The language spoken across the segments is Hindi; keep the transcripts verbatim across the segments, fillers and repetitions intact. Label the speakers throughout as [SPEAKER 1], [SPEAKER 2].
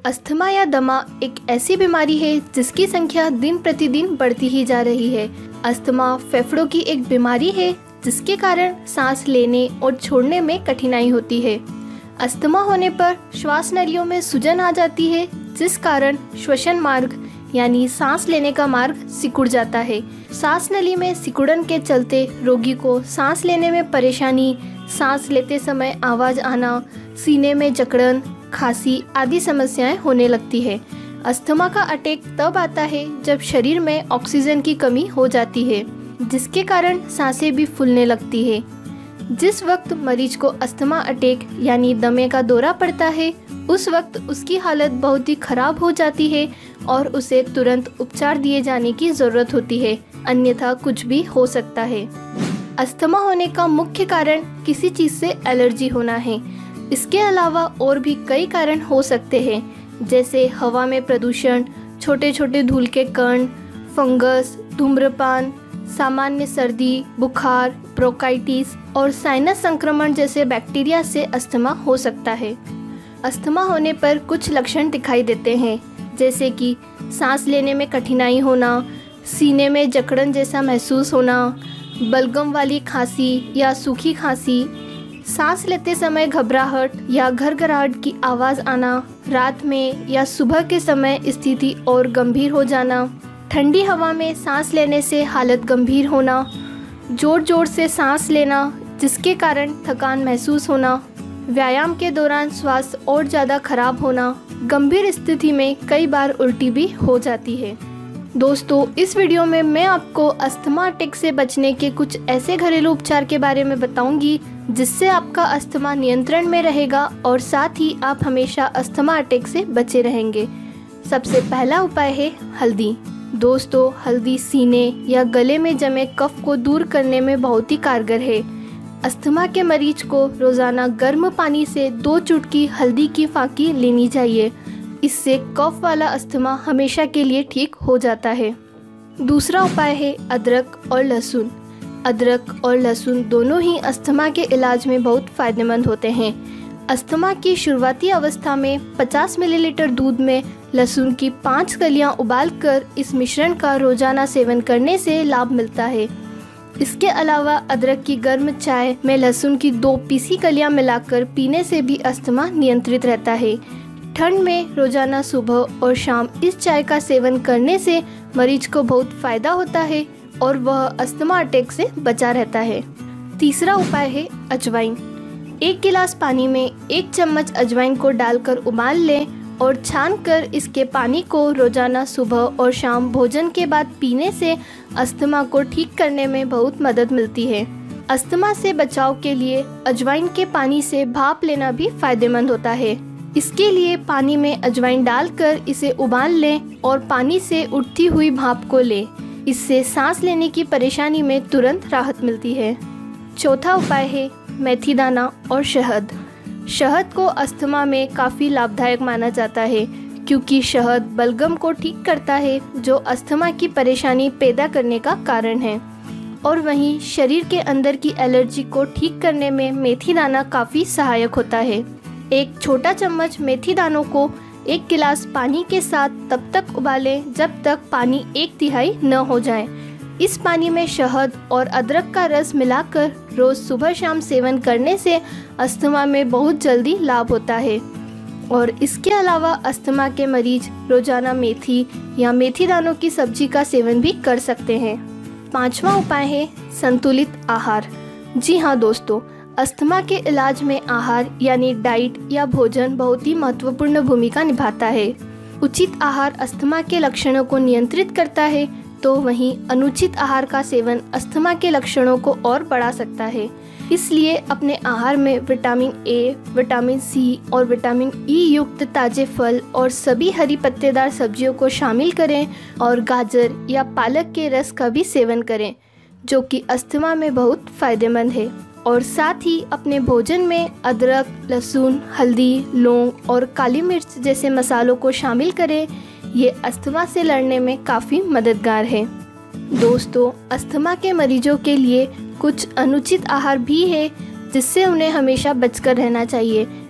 [SPEAKER 1] अस्थमा या दमा एक ऐसी बीमारी है जिसकी संख्या दिन प्रतिदिन बढ़ती ही जा रही है। अस्थमा फेफड़ों की एक बीमारी है जिसके कारण सांस लेने और छोड़ने में कठिनाई होती है। अस्थमा होने पर श्वास नलियों में सूजन आ जाती है जिस कारण श्वसन मार्ग यानी सांस लेने का मार्ग सिकुड़ जाता है। सांस नली में सिकुड़न के चलते रोगी को सांस लेने में परेशानी, सांस लेते समय आवाज़ आना, सीने में जकड़न, खांसी आदि समस्याएं होने लगती है। अस्थमा का अटैक तब आता है जब शरीर में ऑक्सीजन की कमी हो जाती है जिसके कारण सांसें भी फूलने लगती है। जिस वक्त मरीज को अस्थमा अटैक यानी दमे का दौरा पड़ता है उस वक्त उसकी हालत बहुत ही खराब हो जाती है और उसे तुरंत उपचार दिए जाने की ज़रूरत होती है, अन्यथा कुछ भी हो सकता है। अस्थमा होने का मुख्य कारण किसी चीज़ से एलर्जी होना है। इसके अलावा और भी कई कारण हो सकते हैं जैसे हवा में प्रदूषण, छोटे छोटे धूल के कण, फंगस, धूम्रपान, सामान्य सर्दी, बुखार, ब्रोंकाइटिस और साइनस संक्रमण जैसे बैक्टीरिया से अस्थमा हो सकता है। अस्थमा होने पर कुछ लक्षण दिखाई देते हैं जैसे कि सांस लेने में कठिनाई होना, सीने में जकड़न जैसा महसूस होना, बलगम वाली खांसी या सूखी खांसी, सांस लेते समय घबराहट या घरघराहट की आवाज़ आना, रात में या सुबह के समय स्थिति और गंभीर हो जाना, ठंडी हवा में सांस लेने से हालत गंभीर होना, जोर जोर से सांस लेना जिसके कारण थकान महसूस होना, व्यायाम के दौरान श्वास और ज़्यादा खराब होना, गंभीर स्थिति में कई बार उल्टी भी हो जाती है। दोस्तों, इस वीडियो में मैं आपको अस्थमा अटैक से बचने के कुछ ऐसे घरेलू उपचार के बारे में बताऊंगी जिससे आपका अस्थमा नियंत्रण में रहेगा और साथ ही आप हमेशा अस्थमा अटैक से बचे रहेंगे। सबसे पहला उपाय है हल्दी। दोस्तों, हल्दी सीने या गले में जमे कफ को दूर करने में बहुत ही कारगर है। अस्थमा के मरीज को रोज़ाना गर्म पानी से दो चुटकी हल्दी की फाँकी लेनी चाहिए। इससे कफ वाला अस्थमा हमेशा के लिए ठीक हो जाता है। दूसरा उपाय है अदरक और लहसुन। अदरक और लहसुन दोनों ही अस्थमा के इलाज में बहुत फ़ायदेमंद होते हैं। अस्थमा की शुरुआती अवस्था में पचास मिलीलीटर दूध में लहसुन की पाँच कलियां उबालकर इस मिश्रण का रोज़ाना सेवन करने से लाभ मिलता है। इसके अलावा अदरक की गर्म चाय में लहसुन की दो पीसी कलियां मिलाकर पीने से भी अस्थमा नियंत्रित रहता है। ठंड में रोज़ाना सुबह और शाम इस चाय का सेवन करने से मरीज को बहुत फ़ायदा होता है और वह अस्थमा अटैक से बचा रहता है। तीसरा उपाय है अजवाइन। एक गिलास पानी में एक चम्मच अजवाइन को डालकर उबाल लें और छानकर इसके पानी को रोज़ाना सुबह और शाम भोजन के बाद पीने से अस्थमा को ठीक करने में बहुत मदद मिलती है। अस्थमा से बचाव के लिए अजवाइन के पानी से भाप लेना भी फायदेमंद होता है। इसके लिए पानी में अजवाइन डालकर इसे उबाल लें और पानी से उठती हुई भाप को लें। इससे सांस लेने की परेशानी में तुरंत राहत मिलती है। चौथा उपाय है मेथी दाना और शहद। शहद को अस्थमा में काफ़ी लाभदायक माना जाता है क्योंकि शहद बलगम को ठीक करता है जो अस्थमा की परेशानी पैदा करने का कारण है, और वहीं शरीर के अंदर की एलर्जी को ठीक करने में मेथी दाना काफ़ी सहायक होता है। एक छोटा चम्मच मेथी दानों को एक गिलास पानी के साथ तब तक उबालें जब तक पानी एक तिहाई न हो जाए। इस पानी में शहद और अदरक का रस मिलाकर रोज़ सुबह शाम सेवन करने से अस्थमा में बहुत जल्दी लाभ होता है। और इसके अलावा अस्थमा के मरीज रोज़ाना मेथी या मेथी दानों की सब्जी का सेवन भी कर सकते हैं। पांचवा उपाय है संतुलित आहार। जी हाँ दोस्तों, अस्थमा के इलाज में आहार यानी डाइट या भोजन बहुत ही महत्वपूर्ण भूमिका निभाता है। उचित आहार अस्थमा के लक्षणों को नियंत्रित करता है, तो वहीं अनुचित आहार का सेवन अस्थमा के लक्षणों को और बढ़ा सकता है। इसलिए अपने आहार में विटामिन ए, विटामिन सी और विटामिन ई युक्त ताज़े फल और सभी हरी पत्तेदार सब्जियों को शामिल करें और गाजर या पालक के रस का भी सेवन करें जो कि अस्थमा में बहुत फ़ायदेमंद है। और साथ ही अपने भोजन में अदरक, लहसुन, हल्दी, लौंग और काली मिर्च जैसे मसालों को शामिल करें। ये अस्थमा से लड़ने में काफ़ी मददगार है। दोस्तों, अस्थमा के मरीजों के लिए कुछ अनुचित आहार भी है जिससे उन्हें हमेशा बचकर रहना चाहिए।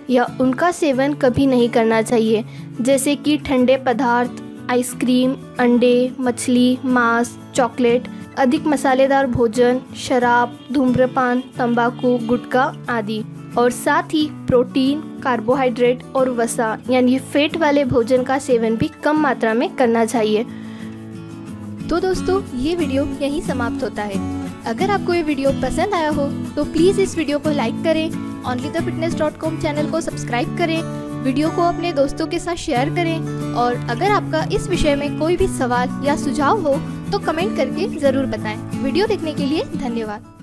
[SPEAKER 1] या उनका सेवन कभी नहीं करना चाहिए, जैसे कि ठंडे पदार्थ, आइसक्रीम, अंडे, मछली, मांस, चॉकलेट, अधिक मसालेदार भोजन, शराब, धूम्रपान, तंबाकू, गुटखा आदि। और साथ ही प्रोटीन, कार्बोहाइड्रेट और वसा यानी फैट वाले भोजन का सेवन भी कम मात्रा में करना चाहिए। तो दोस्तों, ये वीडियो यहीं समाप्त होता है। अगर आपको ये वीडियो पसंद आया हो तो प्लीज़ इस वीडियो को लाइक करें, only the fitness dot com channel को सब्सक्राइब करें, वीडियो को अपने दोस्तों के साथ शेयर करें और अगर आपका इस विषय में कोई भी सवाल या सुझाव हो तो कमेंट करके ज़रूर बताएं। वीडियो देखने के लिए धन्यवाद।